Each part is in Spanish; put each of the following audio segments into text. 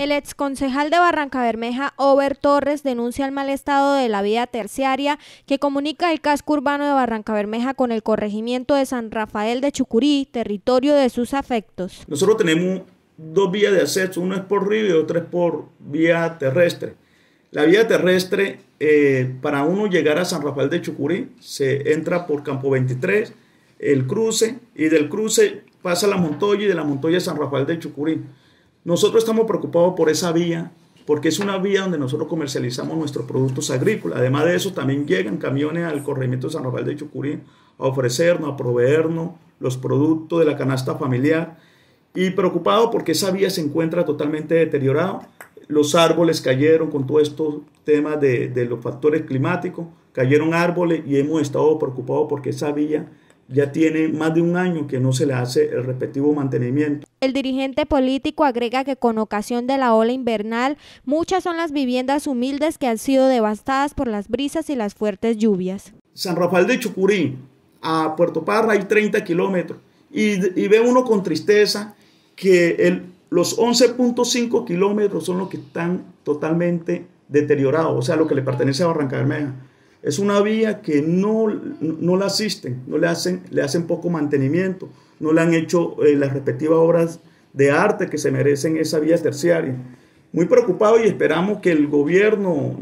El exconcejal de Barrancabermeja, Ober Torres, denuncia el mal estado de la vía terciaria que comunica el casco urbano de Barrancabermeja con el corregimiento de San Rafael de Chucurí, territorio de sus afectos. Nosotros tenemos dos vías de acceso, una es por río y otra es por vía terrestre. La vía terrestre, para uno llegar a San Rafael de Chucurí, se entra por Campo 23, el cruce, y del cruce pasa a La Montoya y de La Montoya a San Rafael de Chucurí. Nosotros estamos preocupados por esa vía, porque es una vía donde nosotros comercializamos nuestros productos agrícolas. Además de eso, también llegan camiones al corregimiento de San Rafael de Chucurí a ofrecernos, a proveernos los productos de la canasta familiar. Y preocupado porque esa vía se encuentra totalmente deteriorada. Los árboles cayeron con todos estos temas de los factores climáticos, cayeron árboles y hemos estado preocupados porque esa vía ya tiene más de un año que no se le hace el respectivo mantenimiento. El dirigente político agrega que con ocasión de la ola invernal, muchas son las viviendas humildes que han sido devastadas por las brisas y las fuertes lluvias. San Rafael de Chucurí, a Puerto Parra hay 30 kilómetros y ve uno con tristeza que los 11.5 kilómetros son los que están totalmente deteriorados, o sea, lo que le pertenece a Barrancabermeja. Es una vía que no la asisten, le hacen poco mantenimiento, no le han hecho las respectivas obras de arte que se merecen esa vía terciaria. Muy preocupado y esperamos que el gobierno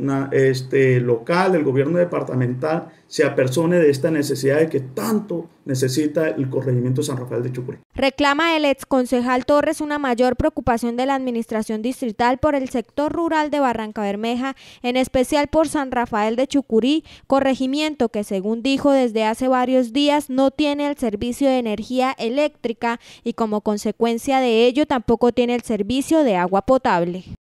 local, el gobierno departamental, se apersone de esta necesidad de que tanto necesita el corregimiento de San Rafael de Chucurí. Reclama el exconcejal Torres una mayor preocupación de la administración distrital por el sector rural de Barrancabermeja, en especial por San Rafael de Chucurí, corregimiento que, según dijo, desde hace varios días no tiene el servicio de energía eléctrica y como consecuencia de ello tampoco tiene el servicio de agua potable.